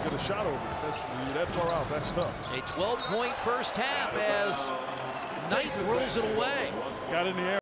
get a shot over. That's that far out. That's tough. A 12-point first half as Knight rolls it away. Got in the air.